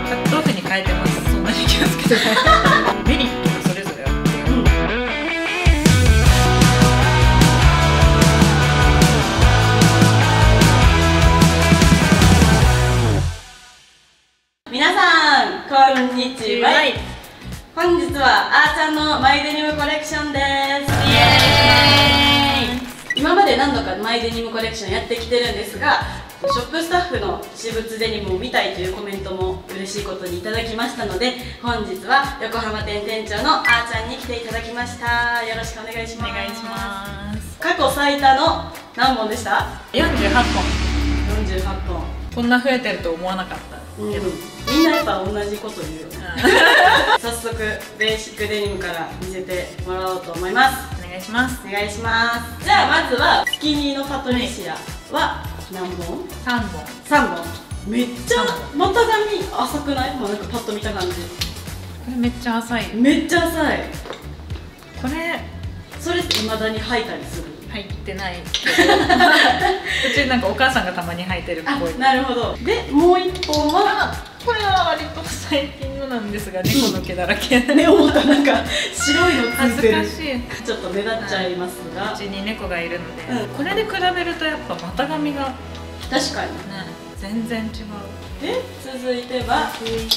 カットオフに変えてます。そんなに気をつけてないメリットがそれぞれあって、 皆さんこんにちは。本日はあーちゃんのマイデニムコレクションです。イエーイ。今まで何度かマイデニムコレクションやってきてるんですが、ショップスタッフの私物デニムを見たいというコメントも嬉しいことにいただきましたので、本日は横浜店店長のあーちゃんに来ていただきました。よろしくお願いします。 お願いします。 過去最多の何本でした？ 48本。 48本。 こんな増えてると思わなかったけど、 みんなやっぱ同じこと言うよね。早速ベーシックデニムから見せてもらおうと思います。 お願いします。 お願いします。じゃあまずはスキニーのパトリシアは何本 ？3本。 3本。めっちゃ股上浅くない？もうなんかパッと見た感じ。これめっちゃ浅い。 めっちゃ浅い。 これそれって未だに履いたりする？ 入ってないけどうちなんかお母さんがたまに履いてるっぽい。 なるほど。でもう1本はこれは割と最近のなんですが、猫の毛だらけ。 ね、思った。なんか白いのついてる。 恥ずかしい。 ちょっと目立っちゃいますが、 うちに猫がいるので、これで比べるとやっぱ股上が確かにね、全然違う。 で、続いてがルー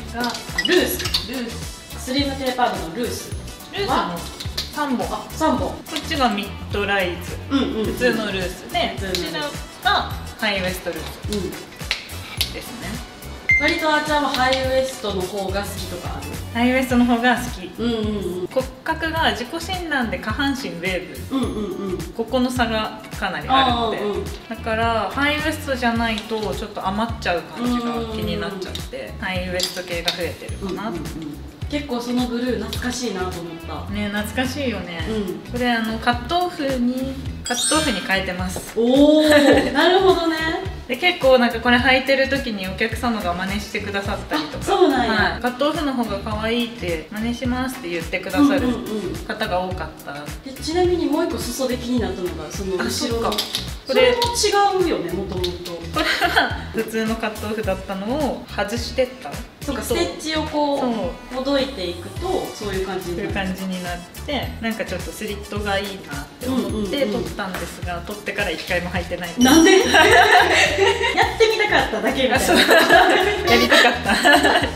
ス。スリムテーパードのルースの3本。 3本。 こっちがミッドライズ、普通のルースで、こちらがハイウエストルースですね。 割とあーちゃんはハイウエストの方が好きとかある？ ハイウエストの方が好き。骨格が自己診断で下半身ウェーブ、ここの差がかなりあるので、だからハイウエストじゃないとちょっと余っちゃう感じが気になっちゃって、ハイウエスト系が増えてるかな。 結構そのブルー懐かしいなと思ったね。懐かしいよね。これカットオフに変えてます。 おおなるほどね。 で結構なんかこれ履いてる時にお客様が真似してくださったりとか、 そうなんや、 カットオフの方が可愛いって真似しますって言ってくださる方が多かった。 ちなみにもう一個裾で気になったのがその後ろのこれも違うよね。もともとこれは普通のカットオフだったのを外してった。 そうか、ステッチをこうほどいていくとそういう感じになって、なんかちょっとスリットがいいなって思って取ったんですが、取ってから1回も履いてない。 なんで？やってみたかっただけみたいな。 やりたかった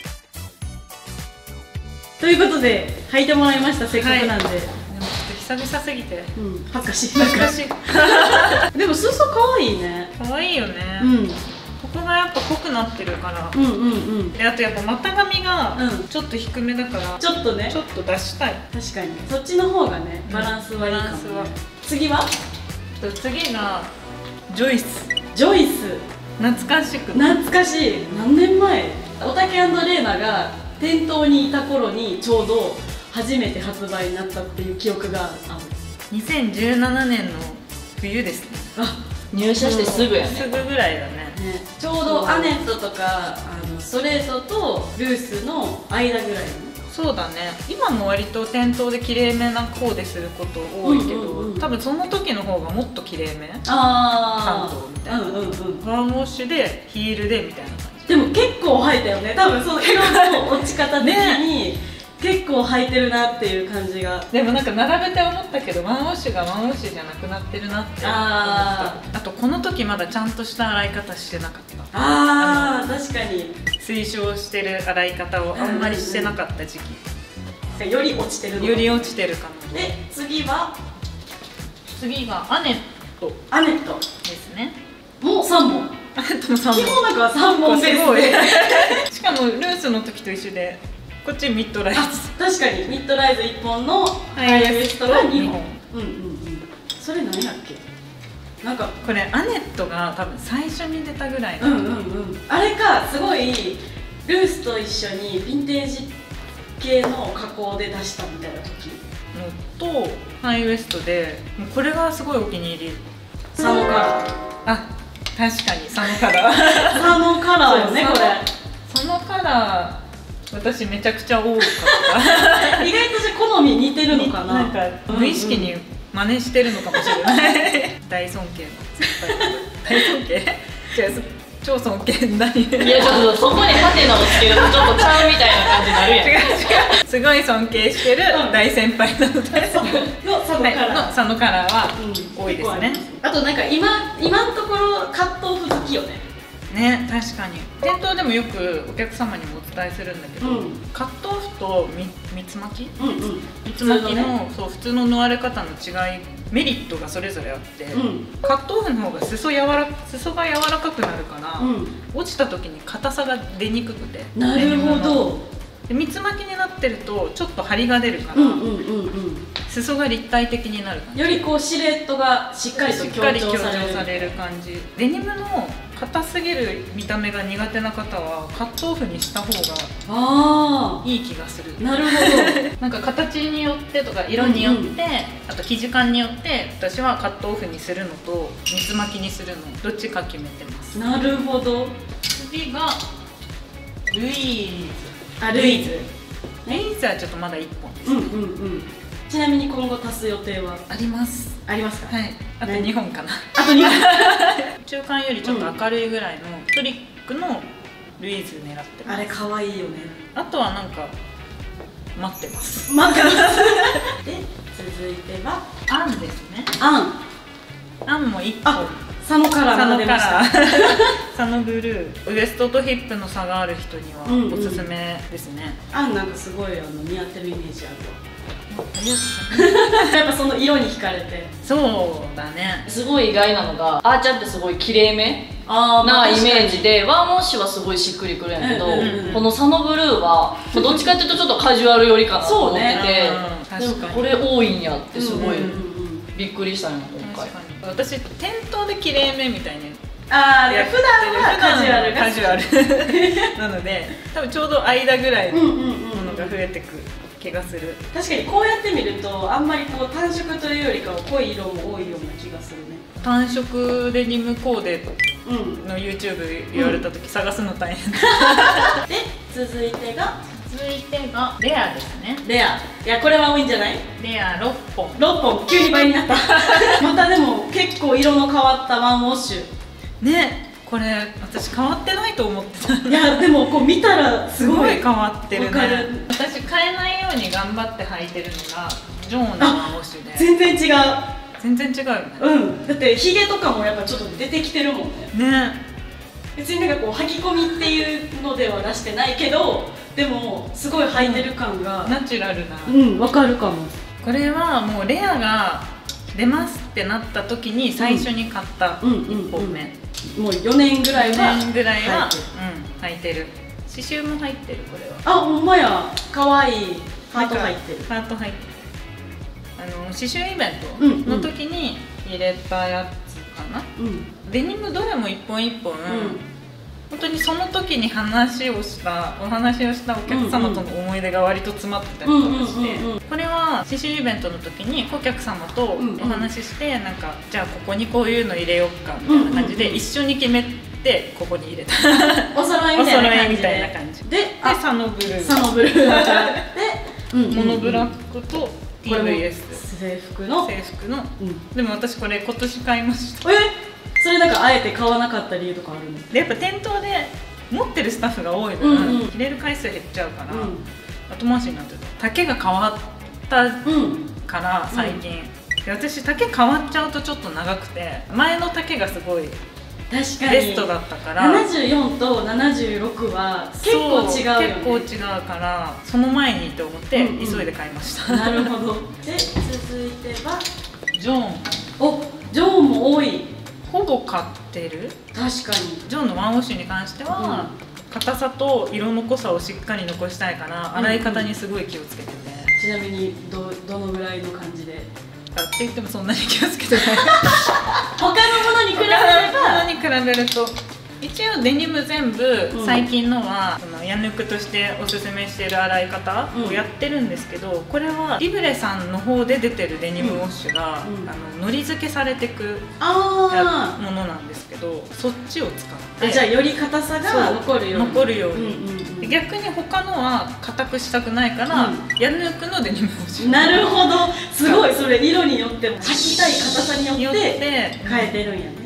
ということで履いてもらいました。せっかくなんで。でもちょっと久々すぎて恥ずかしい。でも裾可愛いね。 可愛いよね。ここがやっぱ濃くなってるから。であとやっぱ股上がちょっと低めだから、ちょっと出したい。 確かにそっちの方がねバランスはいいかもね。次は次がジョイス。懐かしい。 何年前？おたけ&レーナが店頭にいた頃にちょうど初めて発売になったっていう記憶がある。 2017年の冬ですね。 入社してすぐやね。 すぐぐらいだね。 ちょうどアネットとかストレートとルースの間ぐらい。 そうだね。今も割と店頭できれいめなコーデすること多いけど、多分その時の方がもっときれいめ担当みたいな。ワンウォッシュでヒールでみたいな感じ。 でも結構履いたよね。多分その色の落ち方的に結構履いてるなっていう感じが。 でもなんか並べて思ったけど、ワンウォッシュがワンウォッシュじゃなくなってるなって思った。あとこの時まだちゃんとした洗い方してなかった。確かに推奨してる洗い方をあんまりしてなかった時期。 より落ちてるの。 より落ちてるかも。 で次がアネットですね。 もう3本。 アネットも3本。 基本なんか3本ベースで。 しかもルースの時と一緒で、こっちミッドライズ。 確かにミッドライズ1本のハイウエストが2本。それ何やっけ？なんかこれアネットが多分最初に出たぐらいの。 あれか、すごいルースと一緒にヴィンテージ系の加工で出したみたいな時のとハイウエストで、もうこれがすごいお気に入り。 サノカラー。 確かにサノカラー。 サノカラーよね、これ。 サノカラー私めちゃくちゃ多かった。 意外とじゃ好み似てるのかな。 なんか無意識に真似してるのかもしれない。大尊敬の大尊敬。じゃあ超尊敬だね。 いやちょっとそこにハテナをつけるとちょっとちゃうみたいな感じになるやん。 違う違う、すごい尊敬してる大先輩なので、 の佐野カラー、 佐野カラーは多いですね。 あとなんか今のところカットオフ好きよね。 ね、確かに店頭でもよくお客様にもお伝えするんだけど、カットオフと三つ巻き、三つ巻きのそう普通の縫われ方の違い、メリットがそれぞれあって、カットオフの方が裾が柔らかくなるから、落ちた時に硬さが出にくくて、 なるほど。 で三つ巻きになってるとちょっと張りが出るから、裾が立体的になる感じ、 よりこうシルエットがしっかりと強調される感じ。 デニムの硬すぎる見た目が苦手な方はカットオフにした方がいい気がする。 なるほど。 なんか形によってとか色によって、あと生地感によって私はカットオフにするのと三つ巻きにするのどっちか決めてます。 なるほど。 次がルイーズ。 ルイーズ。 ルイーズはちょっとまだ1本ですね。 ちなみに今後足す予定はあります。 ありますか？ はい。あと2本かな。 あと2本。 中間よりちょっと明るいぐらいのトリックのルイーズ狙ってます。 あれ可愛いよね。 あとはなんか待ってます。 待ってます。で続いてはアンですね。アンも1本。 佐野カラーが出ました。 佐野ブルー、ウエストとヒップの差がある人にはおすすめですね。 なんかすごい似合ってるイメージあるわ。やっぱその色に惹かれて。 そうだね。 すごい意外なのが、あーちゃんってすごい綺麗めなイメージで、ワンウォッシュはすごいしっくりくるんやけど、この佐野ブルーはどっちかっていうとちょっとカジュアル寄りかなと思ってて、でもこれ多いんやってすごいびっくりしたの今回。 私店頭で綺麗めみたいに普段はカジュアルなので、多分ちょうど間ぐらいのものが増えてく気がする。 確かにこうやって見るとあんまりこう単色というよりかは濃い色も多いような気がするね。 単色デニムコーデの YouTube 言われた時探すの大変で、 続いてがレアですね。 レア、いやこれは多いんじゃない？ レア6本。 6本急に倍になった。またでも結構色の変わったワンウォッシュね。これ私変わってないと思ってた。 いやでもこう見たらすごい変わってるね。私変えないように頑張って履いてるのがジョーのワンウォッシュで。 全然違う。 全然違うよね。 だってヒゲとかもやっぱちょっと出てきてるもんね。 ね。 別になんかこう履き込みっていうのでは出してないけど、でもすごい履いてる感がナチュラルな。 わかるかも。 これはもうレアが出ますってなった時に最初に買った1本目。 もう4年ぐらいは履いてる。刺繍も入ってる。これはほんまや、かわいい。ハート入ってる。 ハート入ってる。刺繍イベントの時に入れたやつかな。デニムどれも一本一本本当にその時にお話をしたお客様との思い出が割と詰まってたりとかして、これは刺繍イベントの時に顧客様とお話しして、なんかじゃあここにこういうの入れよっかみたいな感じで一緒に決めてここに入れた。 お揃いみたいな感じで佐野ブルー、 でモノブラックと TVS 制服の、 でも私これ今年買いました。 それなんかあえて買わなかった理由とかあるの？ でやっぱ店頭で持ってるスタッフが多いので着れる回数減っちゃうから、後回しになってる。丈が変わったから最近、で私丈変わっちゃうとちょっと長くて、前の丈がすごいベストだったから、 74と76は結構違うよね。 結構違うからその前にと思って急いで買いました。 なるほど。で続いてはジョーン。 ジョーンも多い。 ほぼ買ってる。 確かにジョーンのワンウォッシュに関しては硬さと色の濃さをしっかり残したいから洗い方にすごい気をつけてて。 ちなみにどのぐらいの感じで？ って言ってもそんなに気をつけてない。 他のものに比べると一応デニム全部最近のはヤヌクとしておすすめしている洗い方をやってるんですけど、これはリブレさんの方で出てるデニムウォッシュがのり付けされてくものなんですけど、そっちを使ってじゃあより硬さが残るように。 逆に他のは硬くしたくないからヤヌクのデニムウォッシュ。 なるほど、すごい。それ色によっても履きたい硬さによって変えてるんやね。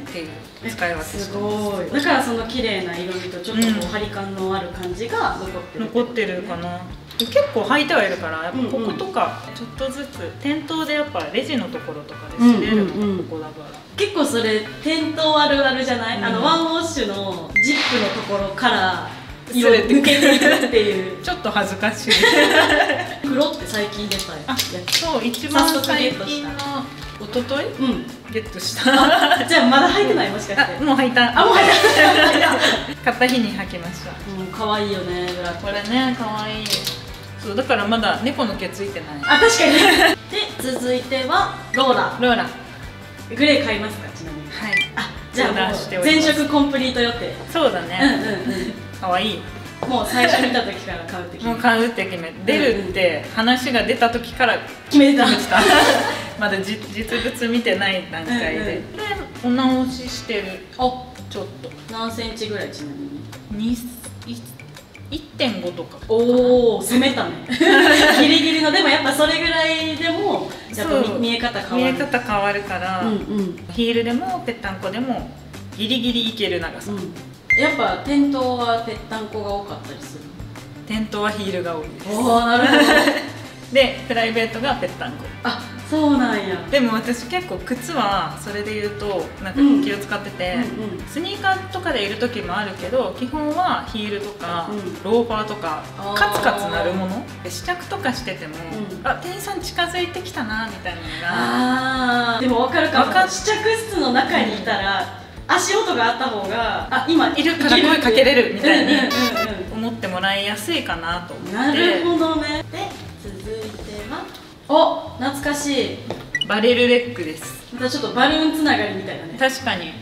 っていう使い分けしてます。 すごい。だからその綺麗な色味とちょっとこう張り感のある感じが残ってるかな。 結構履いてはいるから、やっぱこことかちょっとずつ店頭でやっぱレジのところとかで擦れるのがここだから、 結構それ店頭あるあるじゃない？ワンウォッシュのジップのところから色抜けていくっていうちょっと恥ずかしい。 黒って最近出たやつ。 そう、一番最近の一昨日ゲットした。 じゃあまだ履いてない？もしかして。 もう履いた。 もう履いた。買った日に履きました。 可愛いよね、ブラック。 これね、可愛い。そう、だからまだ猫の毛ついてない。 確かに。で、続いてはローラ。 ローラ。 グレー買いますか、ちなみに。 はい。 じゃあ全色コンプリート予定。 そうだね。可愛い。 もう最初見た時から買うって決め。 もう買うって決め。出るって話が出た時から決めてた。 まだ実物見てない段階で。で、お直ししてる。ちょっと。 何センチぐらいちなみに ？1.5とか。 おお、攻めたね。ギリギリの。でもやっぱそれぐらいでもやっぱ見え方変わる。 見え方変わるから、ヒールでもぺったんこでもギリギリいける長さ。 やっぱ店頭はぺったんこが多かったりする？ 店頭はヒールが多いです。 おお、なるほど。 で、プライベートがぺったんこ。 そうなんや。 でも私結構靴はそれで言うとなんか気を使ってて、スニーカーとかでいる時もあるけど、基本はヒールとかローファーとかカツカツなるもので、試着とかしてても、店員さん近づいてきたなみたいなのが。 でも分かるかも。試着室の中にいたら足音があった方が今いるから声かけれるみたいに思ってもらいやすいかなと思って。 なるほどね。で、続いては懐かしいバレルレックです。 またちょっとバルーンつながりみたいなね。 確かに。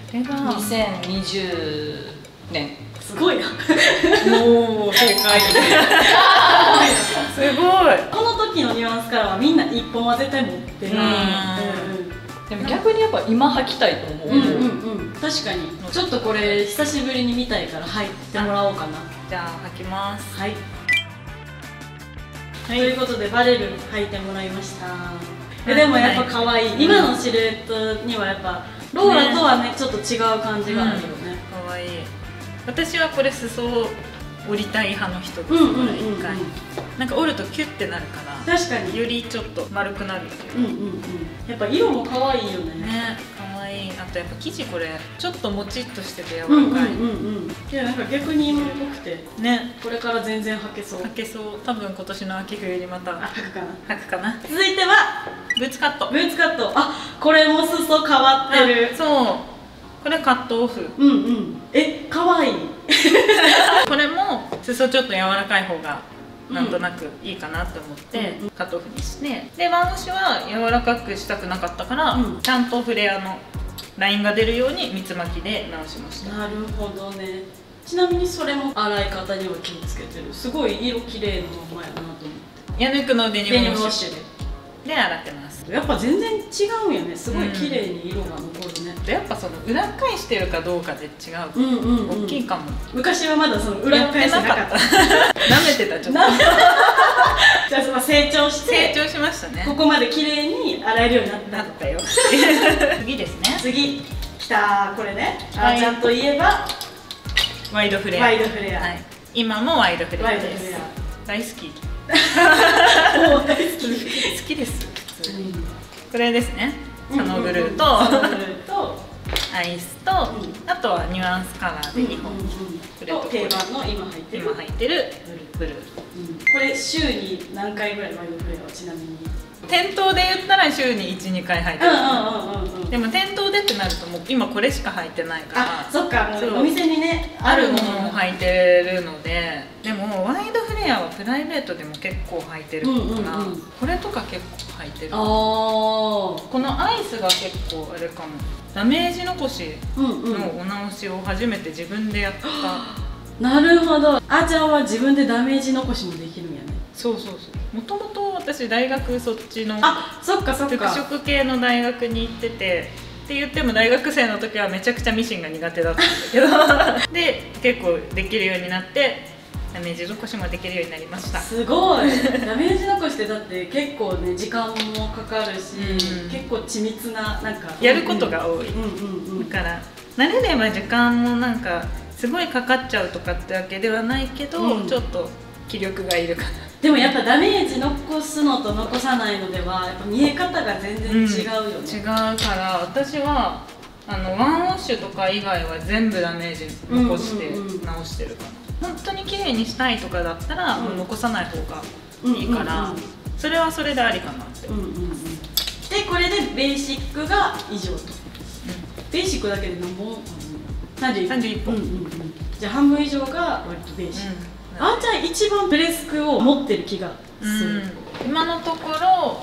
2020年。 すごいな。 もう正解。すごい。 この時のニュアンスからはみんな1本は絶対持ってる。 でも逆にやっぱ今履きたいと思う。 確かに。ちょっとこれ久しぶりに見たいから履いてもらおうかな。 じゃあ履きます。 はい。ということでバレル履いてもらいました。でもやっぱ可愛い。今のシルエットにはやっぱローラとはねちょっと違う感じがあるよね。 可愛い。私はこれ裾を折りたい派の人です。一回なんか折るとキュッてなるから、 確かによりちょっと丸くなるっていう。 やっぱ色も可愛いよね。 ね、可愛い。あとやっぱ生地これちょっともちっとしてて柔らかい。 いやなんか逆に今っぽくてね、 これから全然履けそう。 履けそう。多分今年の秋冬にまた履くかな。 続いてはブーツカット。 ブーツカット。これも裾変わってる。 そう。これカットオフ。 可愛い。 これも裾ちょっと柔らかい方がなんとなくいいかなと思ってカットオフにして、でワンウォッシュは柔らかくしたくなかったから、ちゃんとフレアのラインが出るように三つ巻きで直しました。 なるほどね。ちなみにそれも洗い方には気をつけてる。すごい色綺麗なままやなと思って。 ヤヌクのデニムウォッシュで洗ってます。 やっぱ全然違うんよね。すごい綺麗に色が残るね。 やっぱその裏返してるかどうかで違う。大きいかも。 昔はまだその裏返してなかった。 舐めてたちょっと。 じゃあ成長して成長しましたね。 ここまで綺麗に洗えるようになったよ。次ですね。 次きた。これね。ちゃんといえばワイドフレア。 ワイドフレア。 今もワイドフレアです。大好き。好きです。これですね。サノブルーとアイスと、あとはニュアンスカラーで2本。 と定番の今履いてるブルー。 これ週に何回ぐらいワイドフレアはちなみに？ 店頭で言ったら週に 1,2 回履いてる。でも店頭でってなるともう今これしか履いてないから。 そっか、お店にねあるものを履いてるので。でもワイドフレアはプライベートでも結構履いてるからこれとか結構履いてる。このアイスが結構あれかも。ダメージ残しのお直しを初めて自分でやった。 なるほど。ちゃんは自分でダメージ残しもできるんやね。 そう。もともと私大学そっちのそっか服飾系の大学に行ってて、って言っても大学生の時はめちゃくちゃミシンが苦手だったんだけどで結構できるようになってダメージ残しもできるようになりました。 すごい。ダメージ残しってだって結構ね時間もかかるし、結構緻密ななんかやることが多い。だから慣れれば時間もなんかすごいかかっちゃうとかってわけではないけど、ちょっと気力がいるかな。 でもやっぱダメージ残すのと残さないのではやっぱ見え方が全然違うよね、 違うから私はワンウォッシュとか以外は全部ダメージ残して直してるかな。本当に綺麗にしたいとかだったらもう残さない方がいいから、それはそれでありかなって思います。 でこれでベーシックが以上と、ベーシックだけで何本 ？31本。 じゃあ半分以上が割とベーシック。あーちゃん一番プレスクを持ってる気がする。 今のところ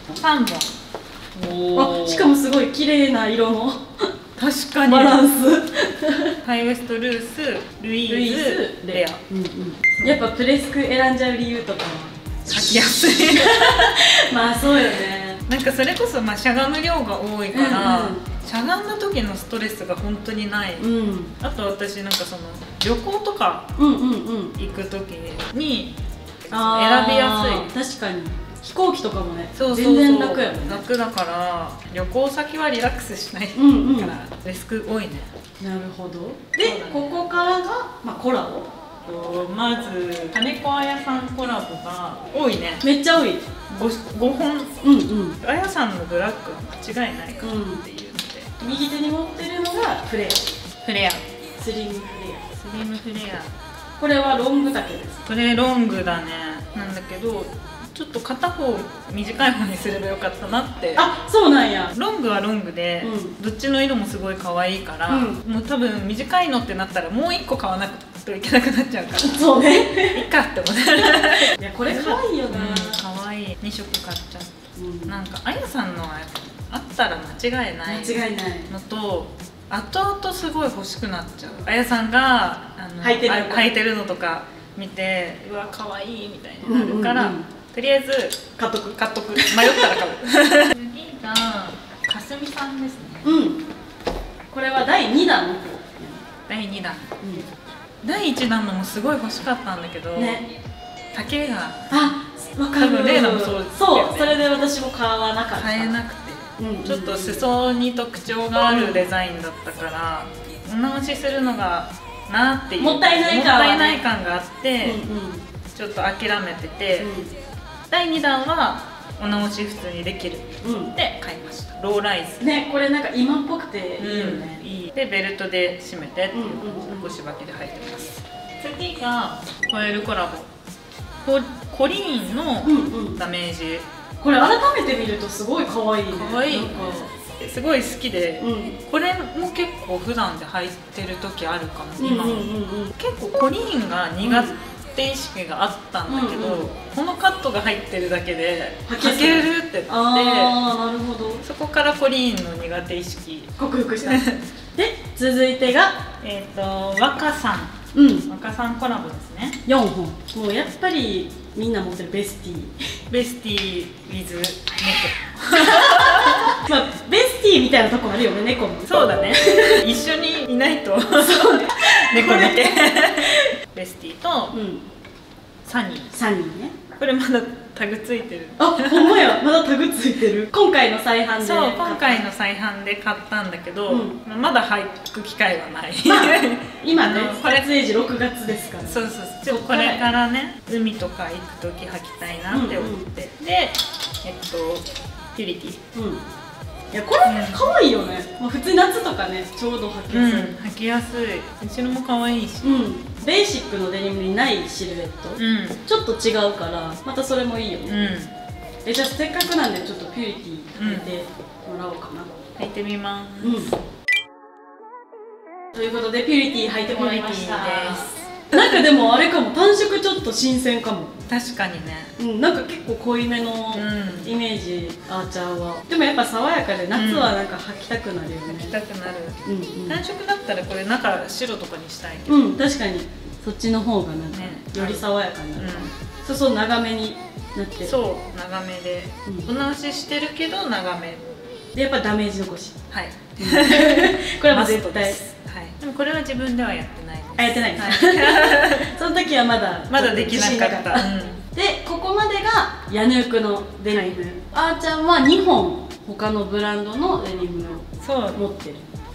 3 本。しかもすごい綺麗な色の確かにバランス。 ハイウエストルース、ルイーズ、レア。 やっぱプレスク選んじゃう理由とかは履きやすい。 まあそうよね。 なんかそれこそしゃがむ量が多いから、しゃがんだ時のストレスが本当にない。あと私なんかその旅行とか行く時に選びやすい。確かに飛行機とかもね、 全然楽やもんね。楽だから旅行先はリラックスしないからリスク多いね。 なるほど。でここからがコラボ。 まず金子あやさんコラボが多いね。 めっちゃ多い。 5本。あやさんのブラックは間違いないかなっていうので、 右手に持ってるのがフレア。スリムフレア。スリムフレア。 これはロング丈です。 これロングだね。なんだけどちょっと片方短い方にすればよかったなって。 あ、そうなんや。 ロングはロングで、どっちの色もすごい可愛いから、もう多分短いのってなったらもう1個買わなくてはいけなくなっちゃうから。 そうね。 いいかって思って。 いやこれ可愛いよな。 可愛い。2色買っちゃう。なんかあやさんのはあったら間違いないのと、後々すごい欲しくなっちゃう。あやさんが履いてるのとか見て、うわ可愛いみたいになるから。とりあえず買っとく。迷ったら買う。次がかすみさんですね。 これは第2弾の方。 第2弾。第1弾のもすごい欲しかったんだけど、丈が分かる。 多分レイナもそうですよね。 そう、それで私も買わなかった。 買えなくて、ちょっと裾に特徴があるデザインだったからお直しするのがなっていう、 もったいない感があって、ちょっと諦めてて。第2弾はお直し普通にできるで買いました。ローライズね、これなんか今っぽくていいよね。 いいでベルトで締めてっていう腰履きで履いてます。次がホエールコラボコリーンのダメージ。 これ改めて見るとすごい可愛いね。 可愛い。すごい好きで、これも結構普段で履いてる時あるかも。今結構コリーンが苦手意識があったんだけど、このカットが入ってるだけで履けるってなって、 なるほど。 そこからコリーンの苦手意識克服した。で続いてが若さん。若さんコラボですね。 4本。もうやっぱりみんな持ってるベスティウィズ猫。 まあベスティみたいなとこあるよね、猫も。 そうだね。一緒にいないと猫だけ。ベスティとサニーね。これまだタグついてる。 あ、ほんまや、まだタグついてる。今回の再販で。 そう、今回の再販で買ったんだけど、まだ履く機会はない。 今ね、撮影時6月ですから。 そう。でもこれからね、海とか行く時履きたいなって思って。で、ピュリティ。 いやこれ可愛いよね。普通夏とかね、ちょうど履きやすい。 履きやすい。後ろも可愛いし。 ベーシックのデニムにないシルエット。ちょっと違うからまたそれもいいよね。じゃあせっかくなんでちょっとピュリティ履いてもらおうかな。 履いてみます。 ということでピュリティ履いてもらいました。なんかでもあれかも、単色ちょっと新鮮かも。 確かにね。 なんか結構濃いめのイメージ、アーチャーは。でもやっぱ爽やかで夏はなんか履きたくなるよね。 履きたくなる。単色だったらこれ中白とかにしたいけど。 確かにそっちの方がなんかより爽やかになる。そう長めになってる。 そう長めでお直ししてるけど長めでやっぱダメージ残し。 はい。 これは絶対。 でもこれは自分ではやってないです。 やってない。その時はまだできなかった。 でここまでがヤヌークのデニム。あーちゃんは2本他のブランドのデニムを持ってる。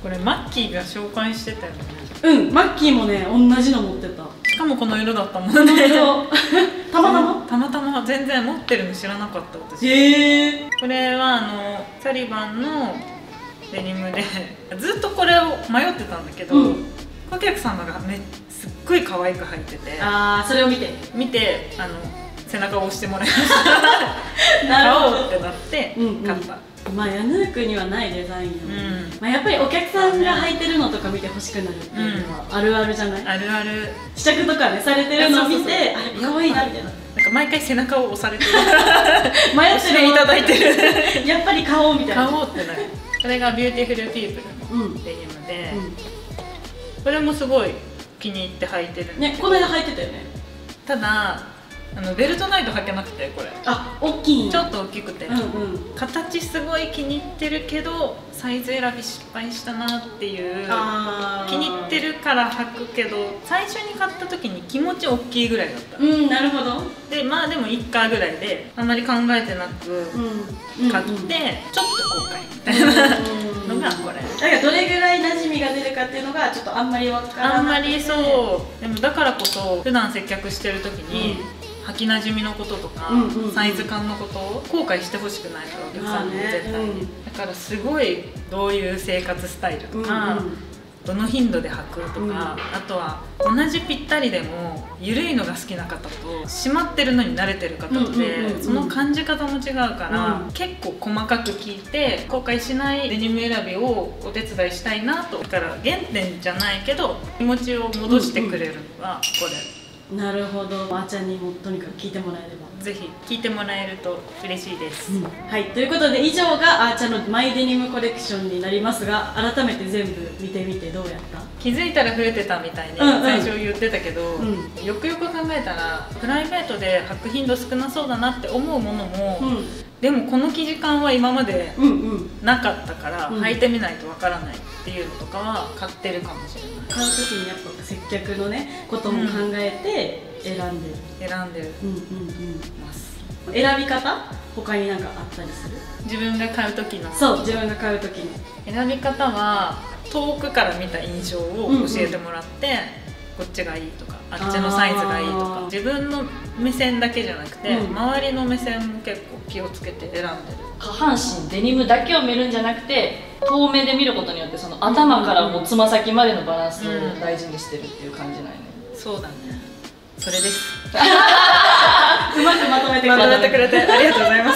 これマッキーが紹介してたよね。 うん、マッキーもね同じの持ってた。 しかもこの色だったもんね。 たまたまたまたま全然持ってるの知らなかった私。 へえ。 これはサリバンのデニムでずっとこれを迷ってたんだけど、顧客様がすっごい可愛く履いてて、 ああそれを見て背中を押してもらいました買おうってなって買った。 まあヤヌークにはないデザインよね。まあやっぱりお客さんが履いてるのとか見て欲しくなるっていうのはあるあるじゃない。 あるある。 試着とかねされてるのを見て、あ可愛いなみたいな。 なんか毎回背中を押されてる迷ってるいただいてるやっぱり買おうみたいな。 買おうってなる。これがビューティフルピープルのデニムで、これもすごい気に入って履いてるね。この間履いてたよね。 ただベルトないと履けなくて、これ大きいんちょっと大きくて、形すごい気に入ってるけどサイズ選び失敗したなっていう。気に入ってるから履くけど最初に買った時に気持ち大きいぐらいだった。 なるほど。 でまあでも1回ぐらいであんまり考えてなく買ってちょっと後悔みたいなのがこれ。 だからどれぐらい馴染みが出るかっていうのがちょっとあんまり分からない。 あんまりそう。でもだからこそ普段接客してる時に履きなじみのこととかサイズ感のことを後悔してほしくないから、お客さんに絶対に。だからすごいどういう生活スタイルとかどの頻度で履くとか、あとは同じぴったりでも緩いのが好きな方と締まってるのに慣れてる方でその感じ方も違うから結構細かく聞いて後悔しないデニム選びをお手伝いしたいなと。だから原点じゃないけど気持ちを戻してくれるのがこれ。 なるほど。あーちゃんにもとにかく聞いてもらえれば。 ぜひ聞いてもらえると嬉しいです。 はい、ということで以上があーちゃんのマイデニムコレクションになりますが、改めて全部見てみてどうやった？ 気づいたら増えてたみたいに最初言ってたけど、よくよく考えたらプライベートで履く頻度少なそうだなって思うものも、でもこの生地感は今までなかったから履いてみないとわからないっていうのとかは買ってるかもしれない。 買う時にやっぱ接客のねことも考えて選んでるます。選び方他に何かあったりする？ 自分が買う時の。 そう、自分が買う時の選び方は遠くから見た印象を教えてもらって、こっちがいいとかあっちのサイズがいいとか自分の目線だけじゃなくて、周りの目線も結構気をつけて選んでる。 下半身デニムだけを見るんじゃなくて遠目で見ることによってその頭からもうつま先までのバランスを大事にしてるっていう感じなんよね。 そうだね、それです。 うまくまとめてくれてありがとうございます。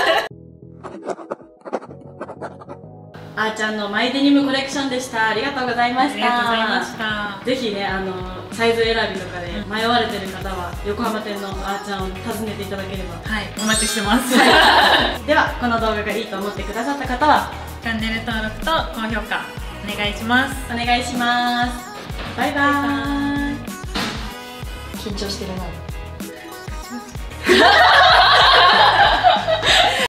あーちゃんのマイデニムコレクションでした。ありがとうございました。 ありがとうございました。 ぜひねサイズ選びとかで迷われてる方は横浜店のあーちゃんを訪ねていただければ。 はい、お待ちしてます。 ではこの動画がいいと思ってくださった方はチャンネル登録と高評価お願いします。 お願いします。バイバーイ。 緊張してるな。